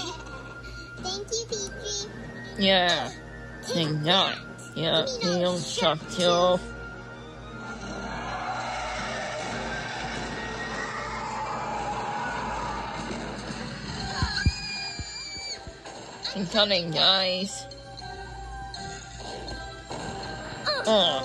Thank you, Petrie. Yeah. Think not. Yeah, he'll sharptooth. I'm coming, guys. Oh.